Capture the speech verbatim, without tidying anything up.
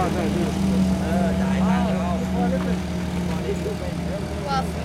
ใช่พี่เออจ่ายตังค์เอาพอได้เป็นว่า